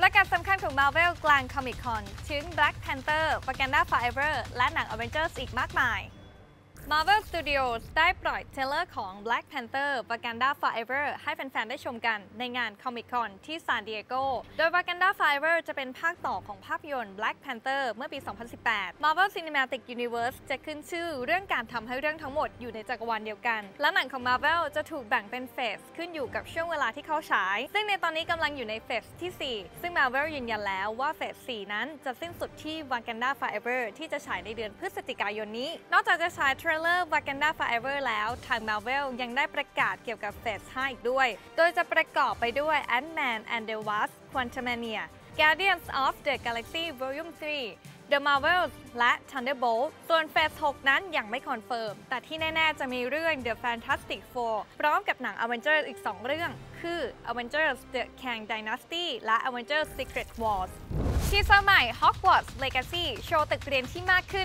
ประกาศสำคัญของ Marvel กลาง Comic Con ถึง Black Panther Wakanda Forever และหนัง Avengers อีกมากมาย Marvel Studios ได้ปล่อยเทรลเลอร์ของ Black Panther Wakanda Forever ให้แฟนๆ ได้ชมกันในงาน Comic Con ที่ซานดิเอโก โดย Wakanda Forever จะเป็นภาคต่อของภาพยนตร์ Black Panther เมื่อปี 2018 Marvel Cinematic Universe จะขึ้นชื่อเรื่องการทำให้เรื่องทั้งหมดอยู่ในจักรวาลเดียวกัน และหนังของ Marvel จะถูกแบ่งเป็นเฟสขึ้นอยู่กับช่วงเวลาที่เข้าฉาย ซึ่งในตอนนี้กำลังอยู่ในเฟสที่ 4 ซึ่ง Marvel ยืนยันแล้วว่าเฟส 4 นั้นจะสิ้นสุดที่ Wakanda Forever ที่จะฉายในเดือนพฤศจิกายนนี้ นอกจากจะฉายเทรลเลอร์ Wakanda Forever แล้วทาง Marvel ยังได้ประกาศเกี่ยวกับเฟส 5 อีกด้วย โดยจะประกอบไปด้วย Ant-Man and the Wasp: Quantumania Guardians of the Galaxy Volume 3 The Marvels และ Thunderbolt ส่วนเฟส 6 นั้นยังไม่คอนเฟิร์ม แต่ที่แน่ๆจะมีเรื่อง The Fantastic Four พร้อมกับหนัง Avengers อีก 2 เรื่อง คือ Avengers: The Kang Dynasty และ Avengers: Secret Wars ทีเซอร์ใหม่ Hogwarts Legacy โชว์ตึกเรียนที่มากขึ้น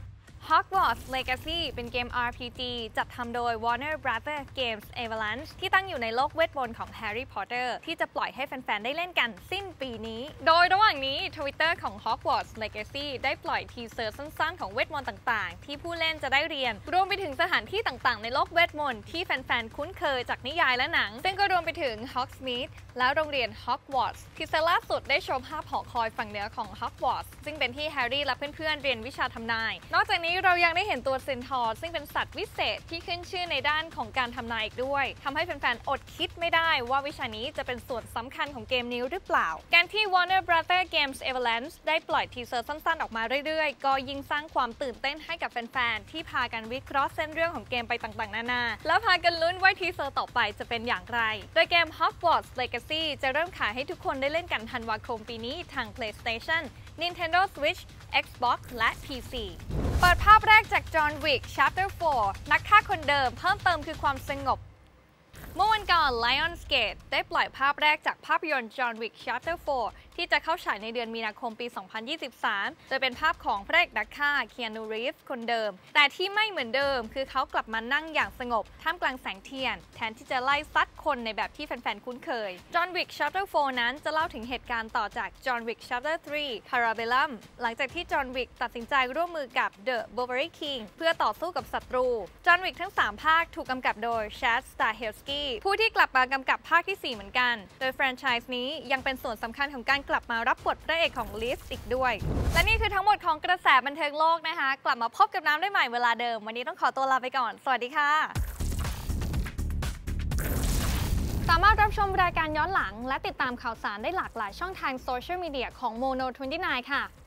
Hogwarts Legacy เป็นเกม RPG จัดทำโดย Warner Brothers Games Avalanche ที่ตั้งอยู่ในโลกเวทมนต์ของ Harry Potter ที่จะปล่อยให้แฟนๆ ได้เล่นกันสิ้นปีนี้ โดยระหว่างนี้ Twitter ของ Hogwarts Legacy ได้ปล่อยทีเซอร์สั้นๆ ของเวทมนต์ต่างๆ ที่ผู้เล่นจะได้เรียน รวมไปถึงสถานที่ต่างๆ ในโลกเวทมนต์ที่แฟนๆ คุ้นเคยจากนิยายและหนัง ซึ่งก็รวมไปถึง Hogsmeade และโรงเรียน Hogwarts ทีเซอร์ล่าสุดได้โชว์ภาพหอคอยฝั่งเหนือของ Hogwarts ซึ่งเป็นที่ Harry และเพื่อนๆ เรียนวิชาทำนาย นอกจากนี้เรายังได้เห็นตัวเซนทอร์ซึ่งเป็นสัตว์วิเศษที่ขึ้นชื่อในด้านของการทำนายอีกด้วยทำให้แฟนๆ อดคิดไม่ได้ว่าวิชานี้จะเป็นส่วนสำคัญของเกมนี้หรือเปล่าการที่ Warner Brothers Games Avalanche ได้ปล่อยทีเซอร์สั้นๆ ออกมาเรื่อยๆ ก็ยิ่งสร้างความตื่นเต้นให้กับแฟนๆ ที่พากันวิเคราะห์เส้นเรื่องของเกมไปต่างๆ นานาแล้วพากันลุ้นว่าทีเซอร์ต่อไปจะเป็นอย่างไรโดยเกม Hogwarts Legacy จะเริ่มขายให้ทุกคนได้เล่นกันธันวาคมปีนี้ทาง PlayStation Nintendo Switch Xbox และ PC เปิดภาพแรกจาก John Wick Chapter 4 นักฆ่าคนเดิมเพิ่มเติมคือความสงบเมื่อวันก่อน Lionsgate ได้ปล่อยภาพแรกจากภาพยนตร์ John Wick Chapter 4 ที่จะเข้าฉายในเดือนมีนาคมปี 2023 โดยเป็นภาพของพระเอกนักฆ่า Keanu Reeves คนเดิมแต่ที่ไม่เหมือนเดิมคือเขากลับมานั่งอย่างสงบท่ามกลางแสงเทียนแทนที่จะไล่ซัดคนในแบบที่แฟนๆ คุ้นเคย John Wick Chapter 4 นั้นจะเล่าถึงเหตุการณ์ต่อจาก John Wick Chapter 3 Parabellum หลังจากที่ John Wick ตัดสินใจร่วมมือกับ The Bowery King เพื่อต่อสู้กับศัตรู John Wick ทั้ง 3 ภาคถูกกำกับโดย Chad Stahelski ผู้ที่กลับมากำกับภาคที่ 4 เหมือนกัน โดยแฟรนไชส์นี้ยังเป็นส่วนสำคัญของการกลับมารับบทพระเอกของลิสอีกด้วย และนี่คือทั้งหมดของกระแสบันเทิงโลกนะคะ กลับมาพบกับน้ำได้ใหม่เวลาเดิม วันนี้ต้องขอตัวลาไปก่อน สวัสดีค่ะ สามารถรับชมรายการย้อนหลังและติดตามข่าวสารได้หลากหลายช่องทางโซเชียลมีเดียของ Mono 29 ค่ะ